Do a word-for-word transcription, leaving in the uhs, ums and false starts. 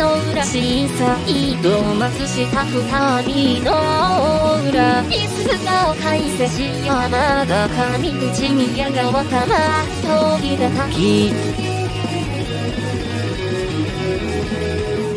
のらしさ移動待つした二人の裏椅子が解説し山が神口宮川から飛び出たき